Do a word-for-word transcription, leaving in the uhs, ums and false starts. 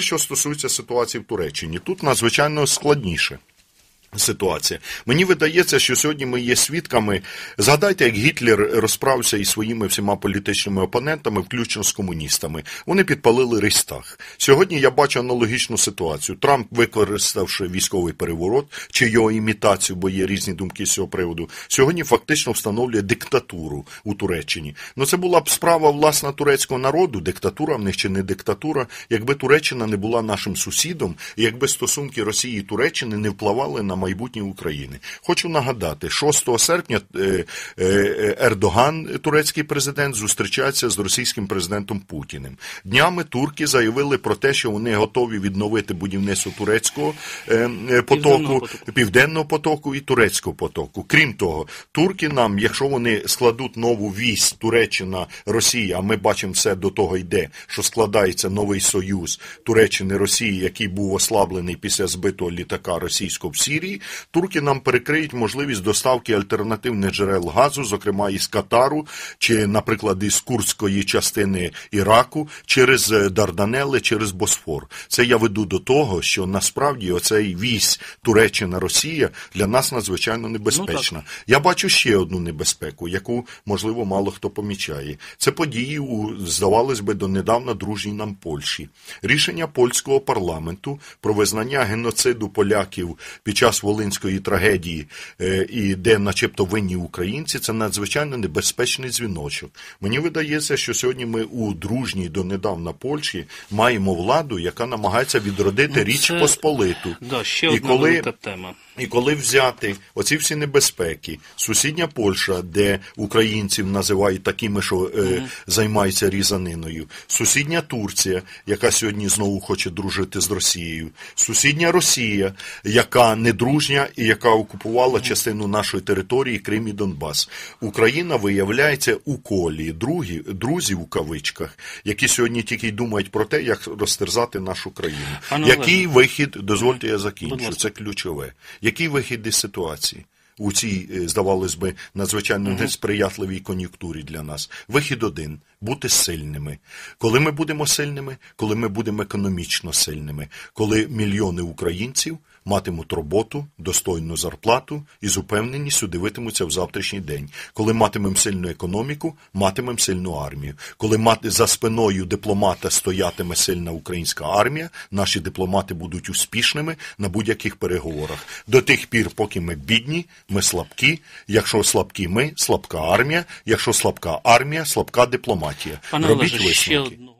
що стосується ситуації в Туреччині, тут надзвичайно складніше. Ситуація. Мені видається, що сьогодні ми є свідками. Згадайте, як Гітлер розправився із своїми всіма політичними опонентами, включно з комуністами. Вони підпалили Рейхстаг. Сьогодні я бачу аналогічну ситуацію. Трамп, використавши військовий переворот, чи його імітацію, бо є різні думки з цього приводу, сьогодні фактично встановлює диктатуру у Туреччині. Ну це була б справа, власна, турецького народу, диктатура в них чи не диктатура, якби Туреччина не була нашим сусідом, і якби стосунки Росії і Туреччини не впливали на майбутнє України. Хочу нагадати, шостого серпня е, е, Ердоган, турецький президент, зустрічається з російським президентом Путіним. Днями турки заявили про те, що вони готові відновити будівництво турецького е, потоку, південного потоку. південного потоку і турецького потоку. Крім того, турки нам, якщо вони складуть нову вісь Туреччина, Росія, а ми бачимо, все до того йде, що складається новий союз Туреччини, Росії, який був ослаблений після збитого літака російського в Сирії, турки нам перекриють можливість доставки альтернативних джерел газу, зокрема із Катару, чи, наприклад, із курдської частини Іраку, через Дарданели, через Босфор. Це я веду до того, що насправді оцей вісь Туреччина-Росія для нас надзвичайно небезпечна. Ну, я бачу ще одну небезпеку, яку, можливо, мало хто помічає. Це події у, здавалось би, донедавна дружній нам Польщі. Рішення польського парламенту про визнання геноциду поляків під час Волинської трагедії, і де начебто винні українці, це надзвичайно небезпечний дзвіночок. Мені видається, що сьогодні ми у дружній донедавна Польщі маємо владу, яка намагається відродити ну, Річ це... Посполиту. Да, ще одна коли... велика тема. І коли взяти оці всі небезпеки, сусідня Польща, де українців називають такими, що е, mm-hmm. займаються різаниною, сусідня Турція, яка сьогодні знову хоче дружити з Росією, сусідня Росія, яка недружня і яка окупувала mm-hmm. частину нашої території, Крим і Донбас. Україна виявляється у колі другі, друзів у кавичках, які сьогодні тільки й думають про те, як розтерзати нашу країну. Пане Який Олег. вихід, дозвольте я закінчу, це ключове. Який вихід із ситуації у цій, здавалось би, надзвичайно uh-huh. несприятливій кон'юнктурі для нас? Вихід один – бути сильними. Коли ми будемо сильними? Коли ми будемо економічно сильними. Коли мільйони українців матимуть роботу, достойну зарплату і з упевненістю дивитимуться в завтрашній день. Коли матимемо сильну економіку, матимемо сильну армію. Коли мати за спиною дипломата стоятиме сильна українська армія, наші дипломати будуть успішними на будь-яких переговорах. До тих пір, поки ми бідні, ми слабкі. Якщо слабкі ми, слабка армія. Якщо слабка армія, слабка дипломатія. Пане Робіть Олеже, ще одну.